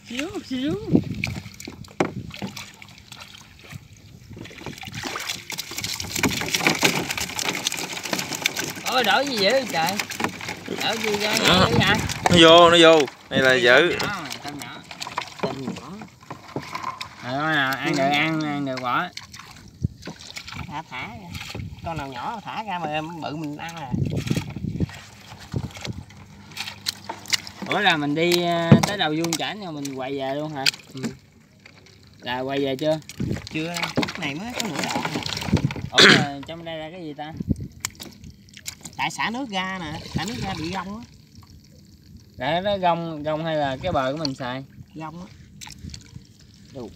xíu. Ôi đổ gì dữ trời. Đổ gì ra vậy? Nó vô. Đây là dữ. Con nhỏ. Rồi nào, ăn được bỏ. Thả con nào nhỏ thả ra mà bự mình ăn à. Ủa là mình đi tới đầu vuông chảnh rồi mình quay về luôn hả? Ừ. Là quay về chưa? Chưa, cái này mới có nửa đoạn. Ủa trong đây là cái gì ta? Tại xả nước ra nè, xả nước ra bị gông á. Là nó gông hay là cái bờ của mình xài? Gông á. Đủ.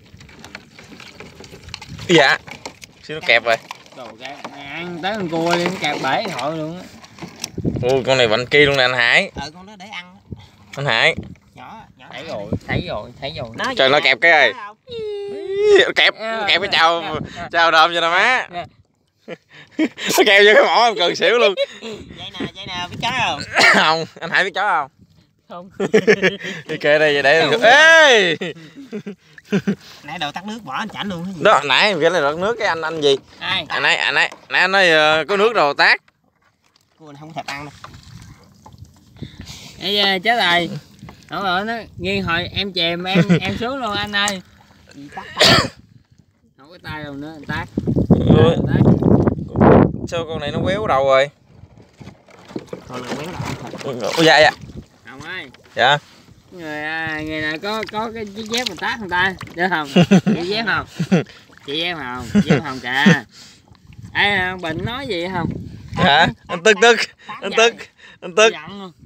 Dạ. Xíu nó kẹp rồi. Đồ cái ăn tới con cua đi, nó kẹp bể hội luôn á. Ui con này bạnh kia luôn nè anh Hải. Con đó để ăn. Anh Hải. Nhỏ Thấy rồi. Trời nó kẹp cái ơi. Kẹp cái chào đơm cho nó má. Nó kẹp vô cái mỏ em cần xỉu luôn. Vậy nè, biết chó không? Không, anh Hải biết chó không? Không. Đi kệ đây để ê. Nãy đầu tắt nước bỏ anh chảnh luôn cái gì? Đó nãy cái này nước cái anh gì? Ai? Anh nói có nước rồi tát. Cua này không thèm ăn đâu. Ê chết rồi. Không rồi nó nghiêng hồi em chèm em xuống luôn anh ơi. Không có tay đâu nữa, tát. Sao con này nó quéo đầu rồi? Con này quéo đầu thật. Ủa dạ. Không ơi. Dạ. Người này có cái chiếc dép mà tát người ta, được không? Chị dép không? Dép không kìa. Ê Bình nói gì không? Hả? Anh tức.